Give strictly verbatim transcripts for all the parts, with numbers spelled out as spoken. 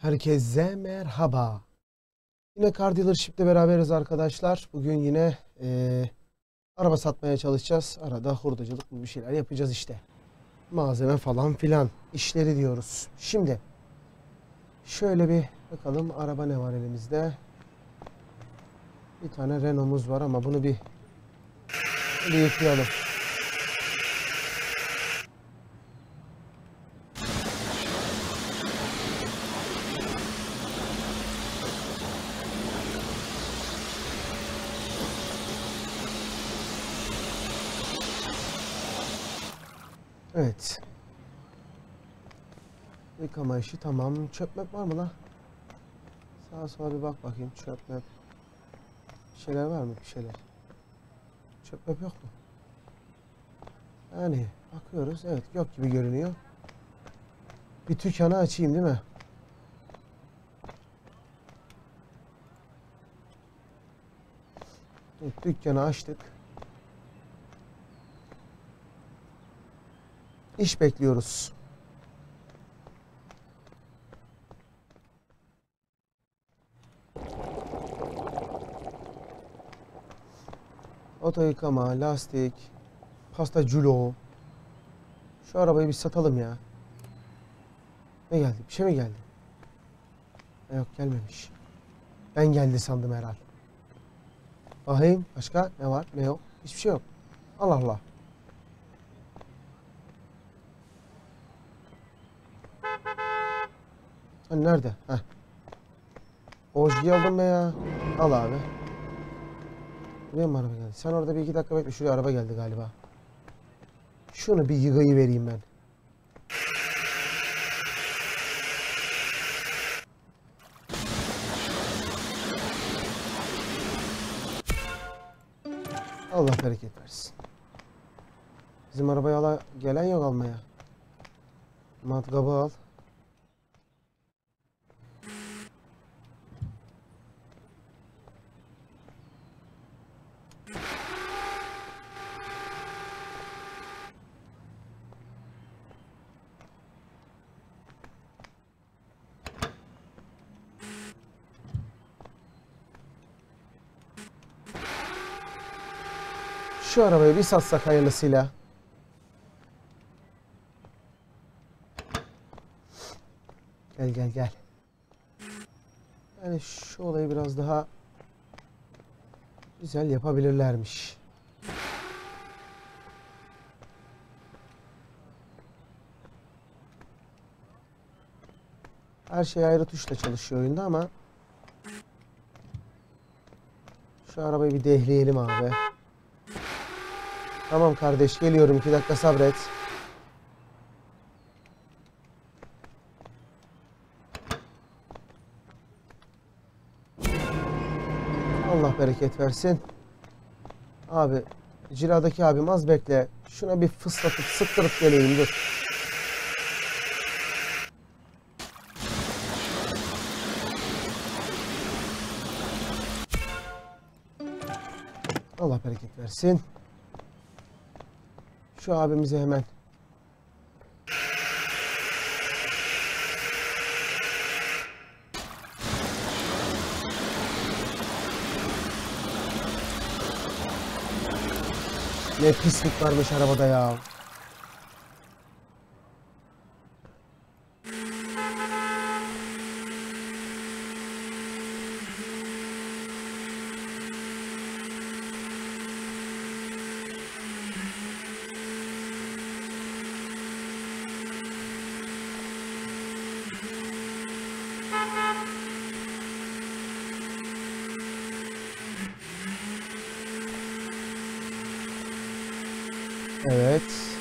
Herkese merhaba. Yine Car Dealership'le beraberiz arkadaşlar. Bugün yine e, araba satmaya çalışacağız. Arada hurdacılık bir şeyler yapacağız işte. Malzeme falan filan işleri diyoruz. Şimdi şöyle bir bakalım, araba ne var elimizde? Bir tane Renault'umuz var ama bunu bir, bir yıkayalım. Evet. Yıkama işi tamam. Çöp möp var mı la? Sağa sola bir bak bakayım. Çöp möp. Bir şeyler var mı? Bir şeyler. Çöp möp yok mu? Yani bakıyoruz. Evet, yok gibi görünüyor. Bir dükkanı açayım değil mi? Evet, dükkanı açtık. İş bekliyoruz. Oto yıkama, lastik, pasta culo. Şu arabayı bir satalım ya. Ne geldi? Bir şey mi geldi? Ha, yok, gelmemiş. Ben geldi sandım herhal. Bakayım başka ne var ne yok. Hiçbir şey yok. Allah Allah. Hani nerede? Heh. Ojgi aldım be ya. Al abi. Buraya mı araba geldi? Sen orada bir iki dakika bekle. Şuraya araba geldi galiba. Şunu bir yıkayı vereyim ben. Allah bereket versin. Bizim arabaya ala gelen yok almaya. Matkabı al. Şu arabayı bir satsak hayırlısıyla. Gel gel gel. Yani şu olayı biraz daha güzel yapabilirlermiş. Her şey ayrı tuşla çalışıyor oyunda ama şu arabayı bir dehleyelim abi. Tamam kardeş, geliyorum, iki dakika sabret. Allah bereket versin. Abi, ciladaki abim az bekle. Şuna bir fıslatıp sıktırıp geleyim, dur. Allah bereket versin. Şu abimize hemen. Ne pislik varmış arabada ya. Evet.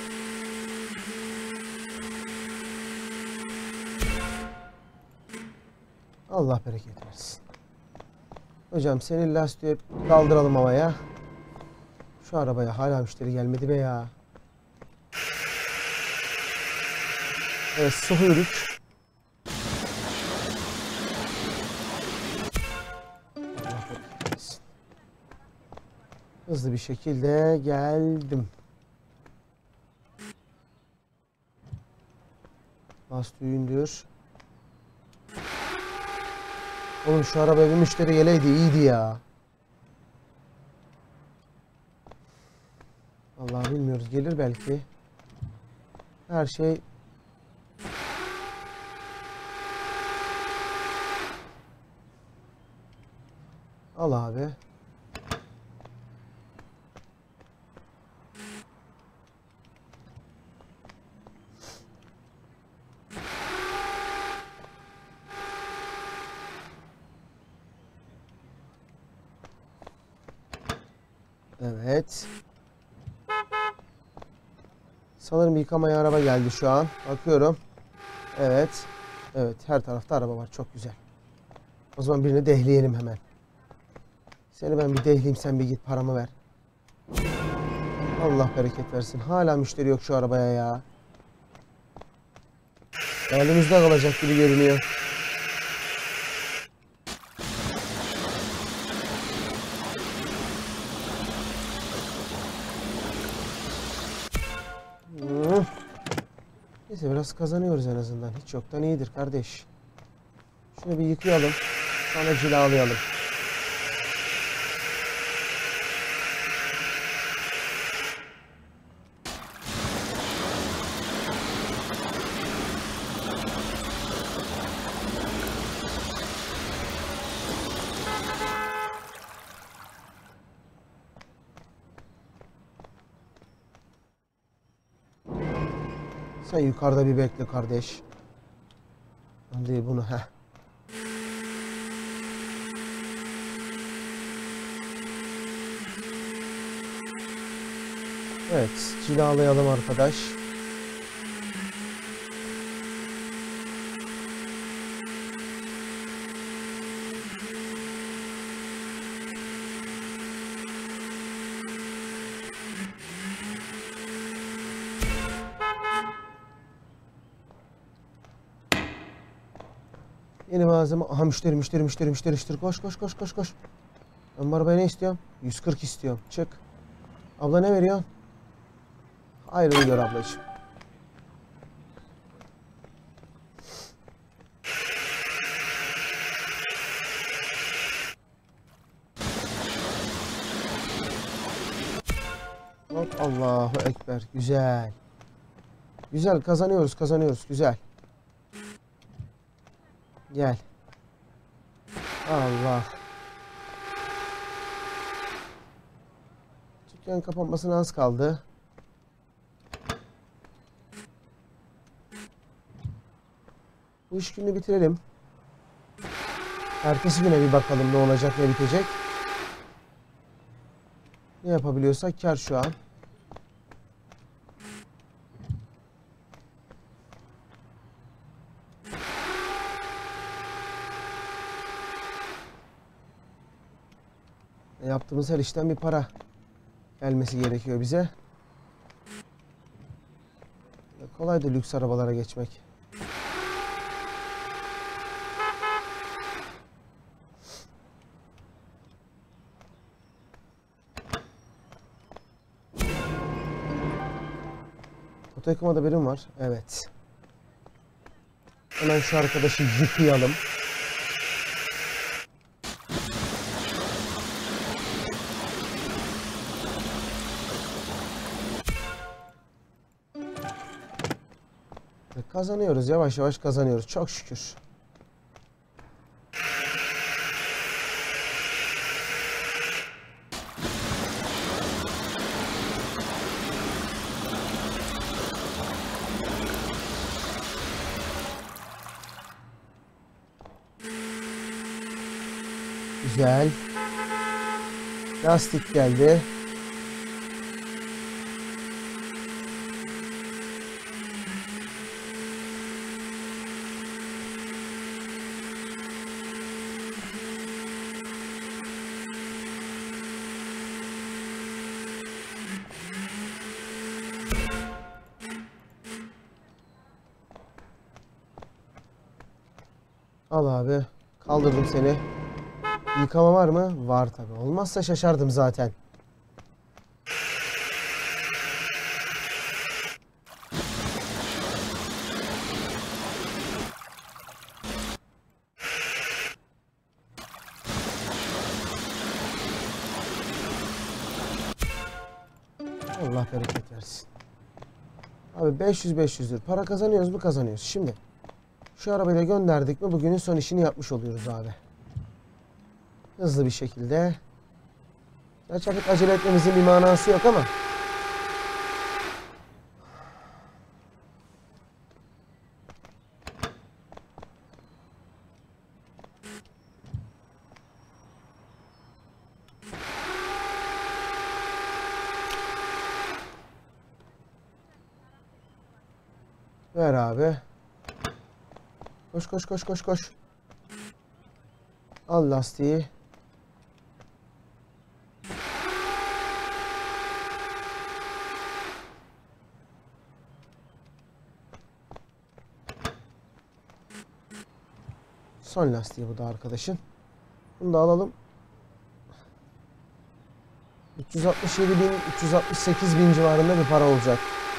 Allah bereket versin. Hocam senin lastiği kaldıralım havaya. Şu arabaya hala müşteri gelmedi be ya. Evet, sıhırık. Allah bereket versin. Hızlı bir şekilde geldim. Lastiği indir. Oğlum şu arabaya bir müşteri geleydi iyiydi ya. Vallahi bilmiyoruz. Gelir belki. Her şey al abi. Evet. Sanırım yıkamaya araba geldi şu an. Bakıyorum. Evet. Evet, her tarafta araba var. Çok güzel. O zaman birini dehleyelim hemen. Seni ben bir dehleyeyim, sen bir git paramı ver. Allah bereket versin. Hala müşteri yok şu arabaya ya. Elimizde kalacak gibi görünüyor. Hmm. Neyse biraz kazanıyoruz en azından. Hiç yoktan iyidir kardeş. Şunu bir yıkayalım. Sonra cilalayalım. Sen yukarıda bir bekle kardeş. Değil bunu heh. Evet, cilalayalım arkadaş. Yeni malzeme. Aha müşteri müşteri müşteri müşteri müşteri. Koş koş koş koş koş. Ben bu arabaya ne istiyorum? yüz kırk istiyorum. Çık. Abla ne veriyorsun? Ayrılı gör ablacığım. Hop, Allahu Ekber. Güzel. Güzel, kazanıyoruz kazanıyoruz. Güzel. Gel. Allah. Dükkan kapanmasına az kaldı. Bu iş gününü bitirelim. Ertesi güne bir bakalım ne olacak, ne bitecek. Ne yapabiliyorsak kar şu an. Yaptığımız her işten bir para gelmesi gerekiyor bize. Kolay da lüks arabalara geçmek. Oto yıkamada birim var. Evet. Hemen şu arkadaşı yıkayalım. Kazanıyoruz. Yavaş yavaş kazanıyoruz. Çok şükür. Güzel. Lastik geldi. Al abi. Kaldırdım seni. Yıkama var mı? Var tabi. Olmazsa şaşardım zaten. Allah bereket versin. Abi beş yüz beş yüzdür. Para kazanıyoruz mu? Kazanıyoruz. Şimdi şu arabayı da gönderdik mi bugünün son işini yapmış oluyoruz abi. Hızlı bir şekilde. Gerçi artık acele etmemizin bir manası yok ama. Ver abi. Koş koş koş koş koş. Al lastiği. Son lastiği bu da arkadaşın. Bunu da alalım. üç yüz altmış yedi bin, üç yüz altmış sekiz bin civarında bir para olacak.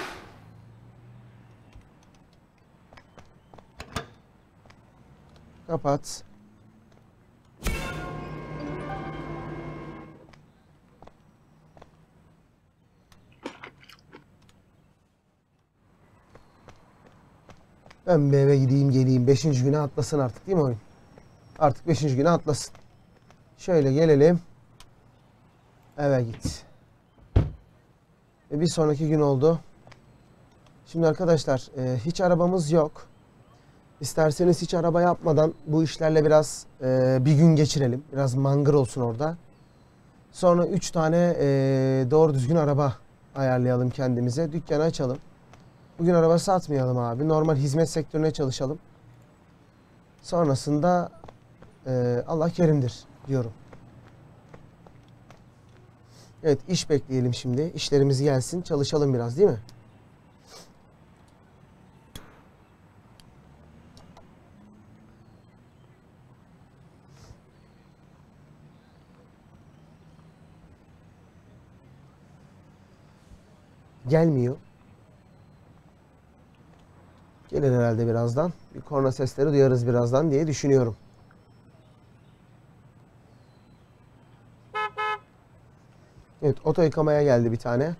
Kapat. Ben bir eve gideyim geleyim. Beşinci güne atlasın artık değil mi oyun? Artık beşinci güne atlasın. Şöyle gelelim. Eve git. Ve bir sonraki gün oldu. Şimdi arkadaşlar e, hiç arabamız yok. İsterseniz hiç araba yapmadan bu işlerle biraz e, bir gün geçirelim. Biraz mangır olsun orada. Sonra üç tane e, doğru düzgün araba ayarlayalım kendimize. Dükkanı açalım. Bugün araba satmayalım abi. Normal hizmet sektörüne çalışalım. Sonrasında e, Allah kerimdir diyorum. Evet, iş bekleyelim şimdi. İşlerimiz gelsin. Çalışalım biraz değil mi? Gelmiyor. Gelir herhalde birazdan. Bir korna sesleri duyarız birazdan diye düşünüyorum. Evet, oto yıkamaya geldi bir tane.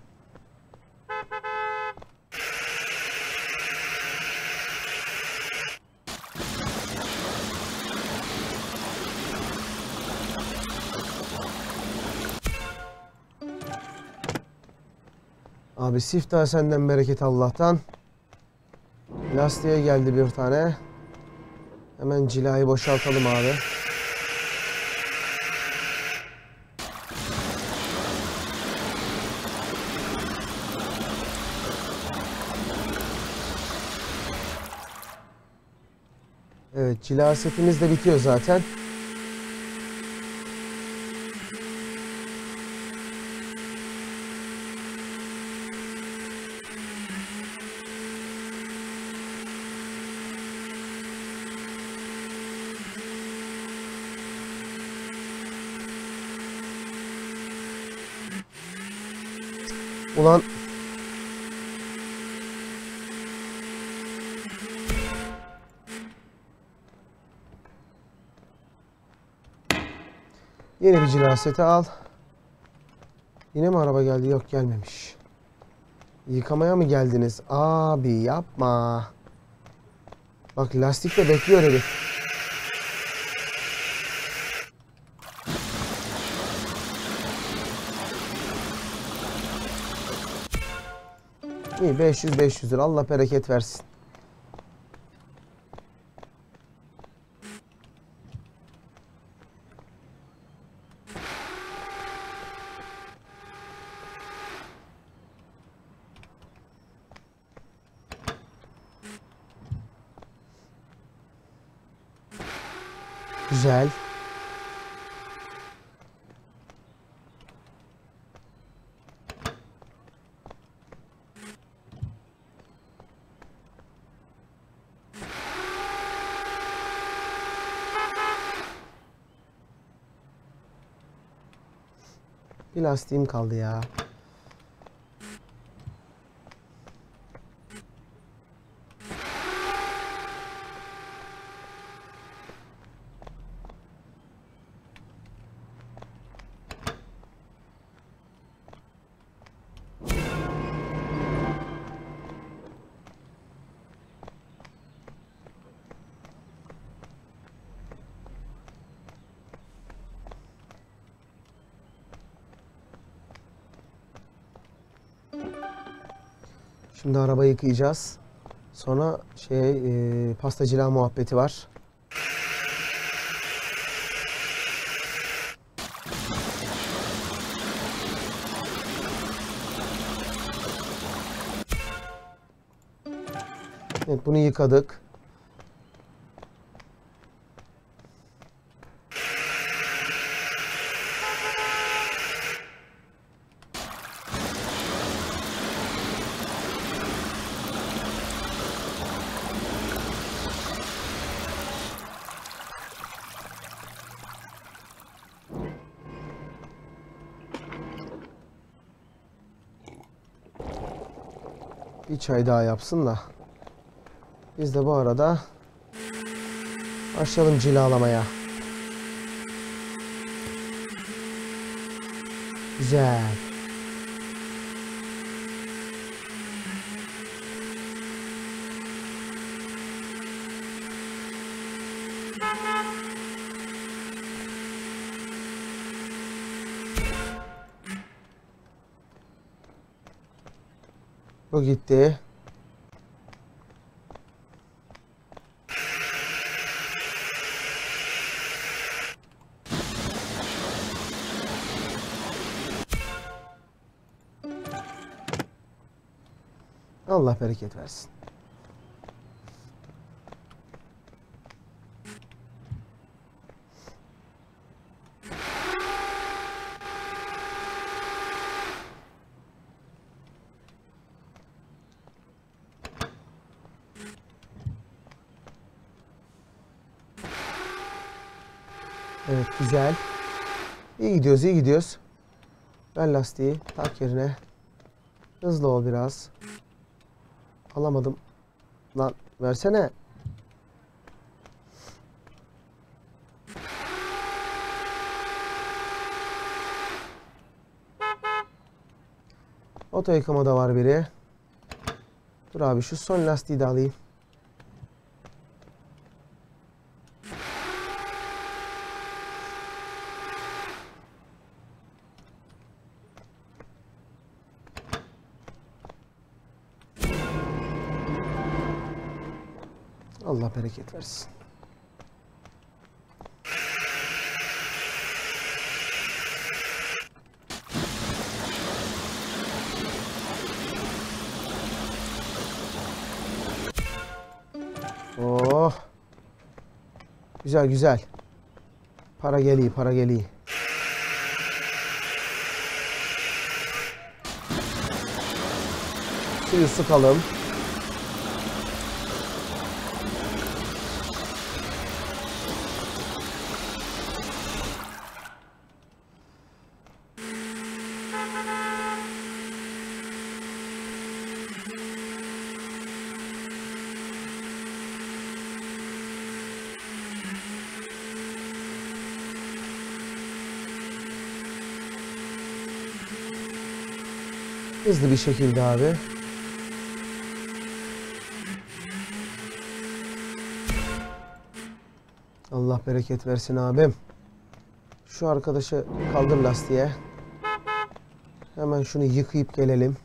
Abi siftah senden, bereket Allah'tan. Lastiğe geldi bir tane. Hemen cilayı boşaltalım abi. Evet, cila setimiz de bitiyor zaten. Ulan yeni bir cila seti al. Yine mi araba geldi? Yok, gelmemiş. Yıkamaya mı geldiniz? Abi yapma. Bak, lastik de bekliyor herif. İyi, beş yüz beş yüz lira. Allah bereket versin. Güzel. Bir lastiğim kaldı ya. Şimdi arabayı yıkayacağız. Sonra şey e, pastacılığa muhabbeti var. Evet, bunu yıkadık. Bir çay daha yapsın da biz de bu arada başlayalım cilalamaya. Güzel. Bu gitti. Allah bereket versin. Evet, güzel. İyi gidiyoruz, iyi gidiyoruz. Ver lastiği, tak yerine. Hızlı ol biraz. Alamadım. Lan versene. Oto yıkamada var biri. Dur abi, şu son lastiği de alayım. Allah bereket versin. Oh. Güzel güzel. Para geliyor, para geliyor. Suyu sıkalım. Hızlı bir şekilde abi. Allah bereket versin abim. Şu arkadaşı kaldır lastiğe. Hemen şunu yıkayıp gelelim.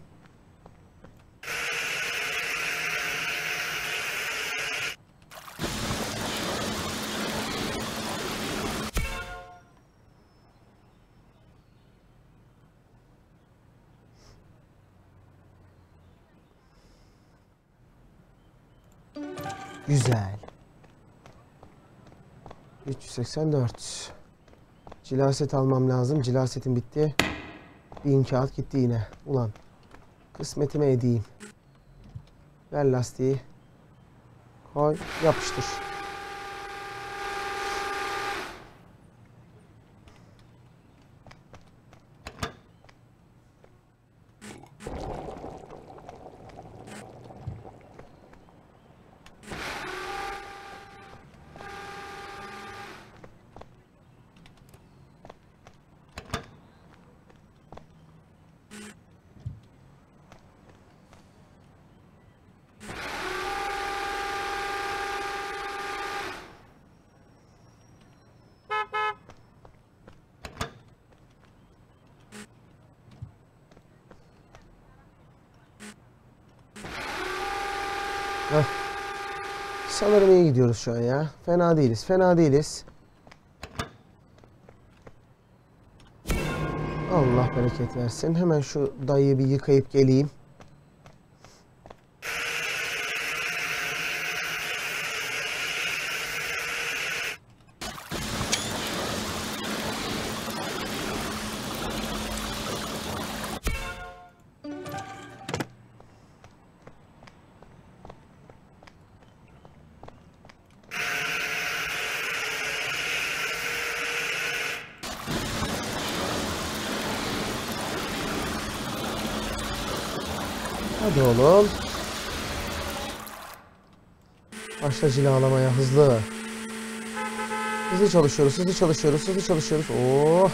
Güzel. üç yüz seksen dört. Cila set almam lazım. Cila setim bitti. Bin kağıt gitti yine. Ulan. Kısmetime edeyim. Ver lastiği. Koy. Yapıştır. Heh. Sanırım iyi gidiyoruz şu an ya. Fena değiliz. Fena değiliz. Allah bereket versin. Hemen şu dayıyı bir yıkayıp geleyim. Hadi oğlum. Başla cilalamaya hızlı. Hızlı çalışıyoruz, hızlı çalışıyoruz, hızlı çalışıyoruz. Oh.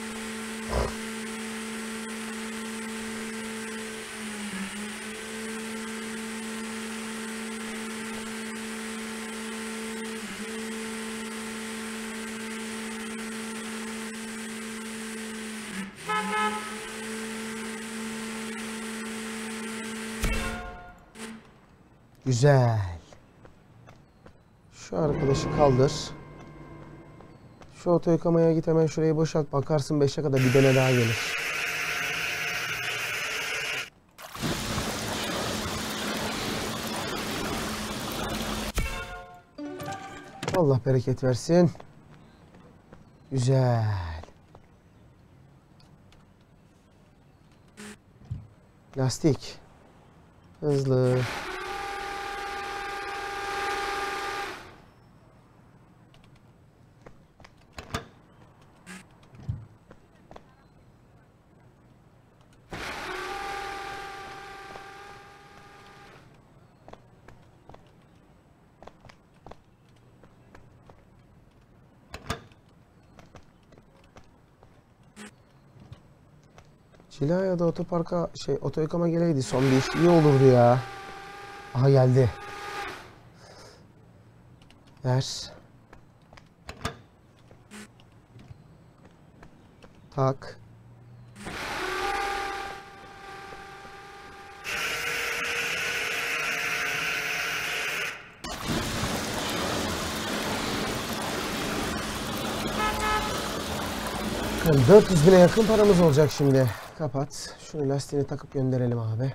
Güzel. Şu arkadaşı kaldır. Şu oto yıkamaya git, hemen şurayı boşalt. Bakarsın beşe kadar bir tane daha gelir. Allah bereket versin. Güzel. Lastik. Hızlı. Cila ya da otoparka şey oto yıkama geleydi son bir iş iyi olurdu ya. Aha geldi. Ver. Tak. dört yüz bine yakın paramız olacak şimdi. Kapat. Şunu lastiğini takıp gönderelim abi.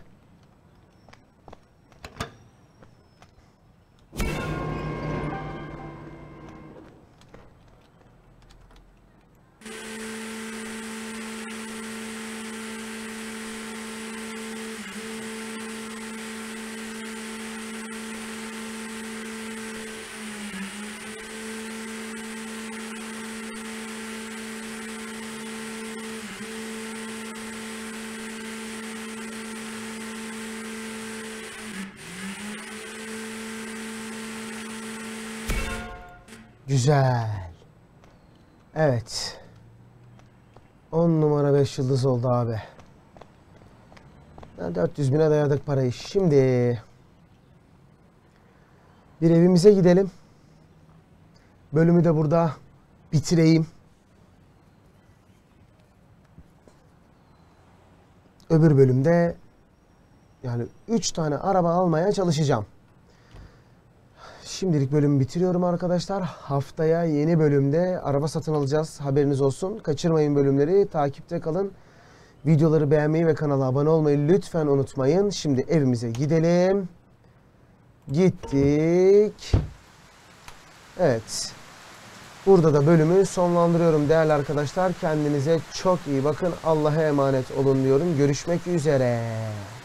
Güzel. Evet. on numara beş yıldız oldu abi. dört yüz bine dayadık parayı. Şimdi bir evimize gidelim. Bölümü de burada bitireyim. Öbür bölümde yani üç tane araba almaya çalışacağım. Şimdilik bölümü bitiriyorum arkadaşlar. Haftaya yeni bölümde araba satın alacağız. Haberiniz olsun. Kaçırmayın bölümleri. Takipte kalın. Videoları beğenmeyi ve kanala abone olmayı lütfen unutmayın. Şimdi evimize gidelim. Gittik. Evet. Burada da bölümü sonlandırıyorum değerli arkadaşlar. Kendinize çok iyi bakın. Allah'a emanet olun diyorum. Görüşmek üzere.